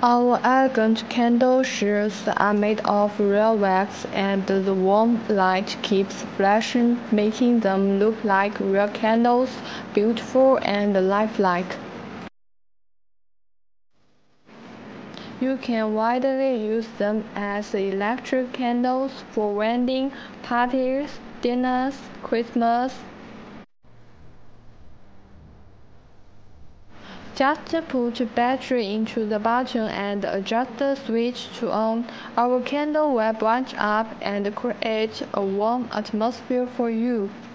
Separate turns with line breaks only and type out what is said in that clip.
Our elegant candle shells are made of real wax, and the warm light keeps flashing, making them look like real candles, beautiful and lifelike. You can widely use them as electric candles for wedding parties, dinners, Christmas. Just put battery into the button and adjust the switch to on. Our candle will branch up and create a warm atmosphere for you.